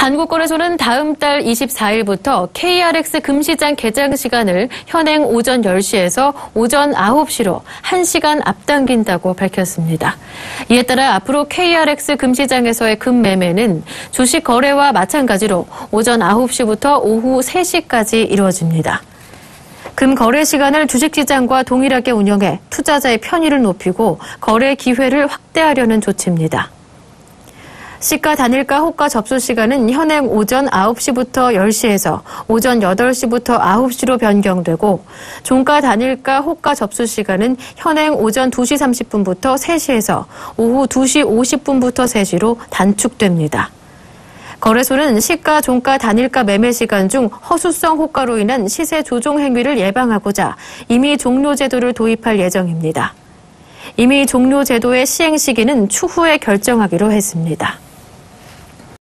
한국거래소는 다음 달 24일부터 KRX 금시장 개장 시간을 현행 오전 10시에서 오전 9시로 1시간 앞당긴다고 밝혔습니다. 이에 따라 앞으로 KRX 금시장에서의 금매매는 주식 거래와 마찬가지로 오전 9시부터 오후 3시까지 이루어집니다. 금 거래 시간을 주식시장과 동일하게 운영해 투자자의 편의를 높이고 거래 기회를 확대하려는 조치입니다. 시가 단일가 호가 접수 시간은 현행 오전 9시부터 10시에서 오전 8시부터 9시로 변경되고 종가 단일가 호가 접수 시간은 현행 오전 2시 30분부터 3시에서 오후 2시 50분부터 3시로 단축됩니다. 거래소는 시가, 종가, 단일가 매매 시간 중 허수성 호가로 인한 시세 조종 행위를 예방하고자 임의 종료 제도를 도입할 예정입니다. 임의 종료 제도의 시행 시기는 추후에 결정하기로 했습니다.